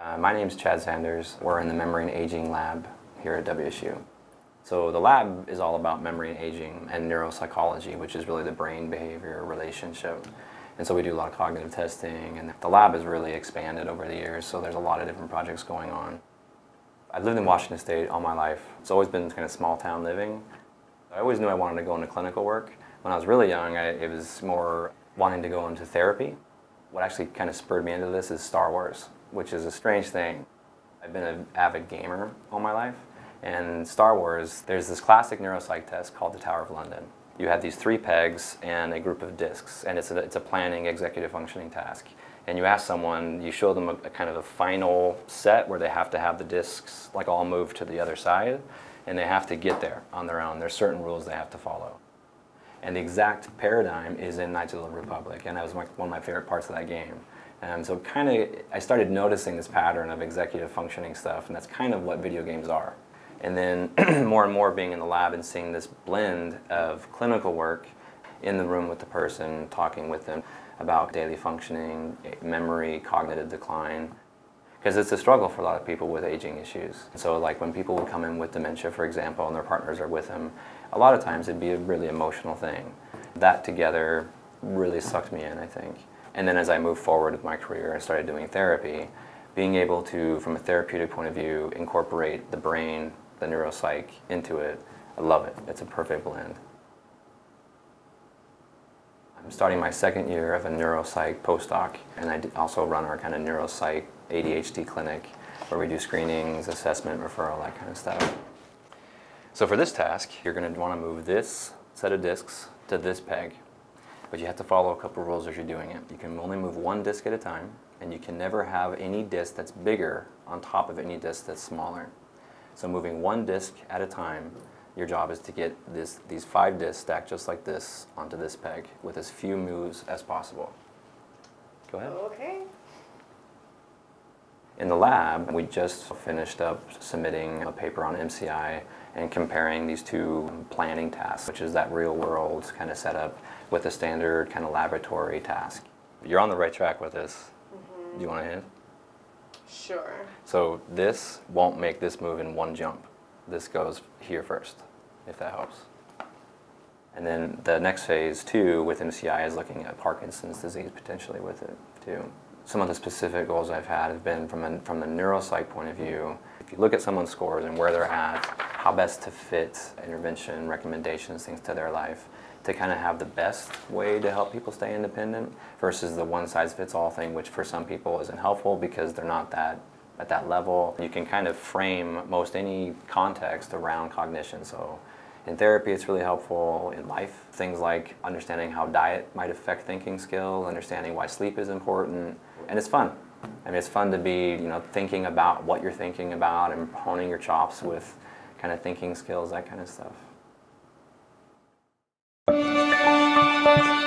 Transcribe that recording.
My name's Chad Sanders. We're in the Memory and Aging lab here at WSU. So the lab is all about memory and aging and neuropsychology, which is really the brain behavior relationship. And so we do a lot of cognitive testing, and the lab has really expanded over the years, so there's a lot of different projects going on. I've lived in Washington State all my life. It's always been kind of small town living. I always knew I wanted to go into clinical work. When I was really young, it was more wanting to go into therapy. What actually kind of spurred me into this is Star Wars, which is a strange thing. I've been an avid gamer all my life, and Star Wars, there's this classic neuropsych test called the Tower of London. You have these 3 pegs and a group of discs, and it's a planning executive functioning task. And you ask someone, you show them a kind of a final set where they have to have the discs like all move to the other side, and they have to get there on their own. There's certain rules they have to follow. And the exact paradigm is in Knights of the Old Republic, and that was one of my favorite parts of that game. And so I started noticing this pattern of executive functioning stuff, and that's kind of what video games are. And then more and more being in the lab and seeing this blend of clinical work in the room with the person, talking with them about daily functioning, memory, cognitive decline. Because it's a struggle for a lot of people with aging issues. So like when people would come in with dementia, for example, and their partners are with them, a lot of times it'd be a really emotional thing. That together really sucked me in, I think. And then as I moved forward with my career and started doing therapy, being able to, from a therapeutic point of view, incorporate the brain, the neuropsych into it, I love it. It's a perfect blend. I'm starting my 2nd year of a neuropsych postdoc, and I also run our kind of neuropsych ADHD clinic where we do screenings, assessment, referral, that kind of stuff. So for this task, you're going to want to move this set of discs to this peg, but you have to follow a couple rules as you're doing it. You can only move 1 disc at a time, and you can never have any disc that's bigger on top of any disc that's smaller. So moving 1 disc at a time, your job is to get these 5 discs stacked just like this onto this peg with as few moves as possible. Go ahead. Okay. In the lab, we just finished up submitting a paper on MCI and comparing these 2 planning tasks, which is that real-world kind of setup with a standard kind of laboratory task. You're on the right track with this. Mm-hmm. Do you want to hint? Sure. So this won't make this move in 1 jump. This goes here first, if that helps. And then the next phase, too, with MCI is looking at Parkinson's disease potentially with it, too. Some of the specific goals I've had have been from the neuropsych point of view. If you look at someone's scores and where they're at, how best to fit intervention, recommendations, things to their life, to kind of have the best way to help people stay independent versus the one-size-fits-all thing, which for some people isn't helpful because they're not at that level. You can kind of frame most any context around cognition. So in therapy, it's really helpful. In life, things like understanding how diet might affect thinking skills, understanding why sleep is important, and it's fun. I mean, it's fun to be, thinking about what you're thinking about and honing your chops with kind of thinking skills, that kind of stuff.